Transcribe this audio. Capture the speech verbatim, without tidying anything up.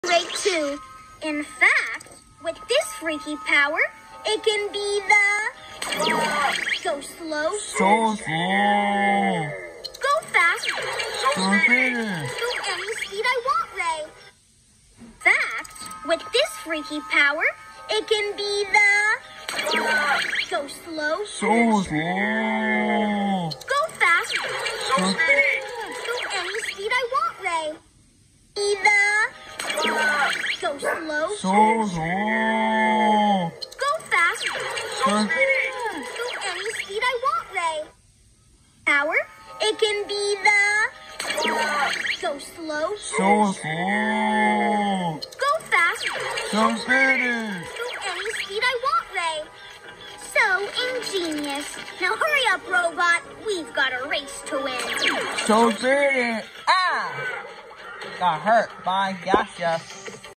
Rate two. In fact, with this freaky power, it can be the go slow, So slow, go fast, so fast, go any speed I want, Ray. In fact, with this freaky power, it can be the go slow, so slow, go fast, so fast, go any speed I want, Ray. Be the go slow, so slow, go fast, so fast, go any speed I want, Ray. Power, it can be the go slow, so slow, go fast, so fast. go any speed I want, Ray. So ingenious. Now hurry up, robot. We've got a race to win. So fast. Ah! Got hurt by Yasha.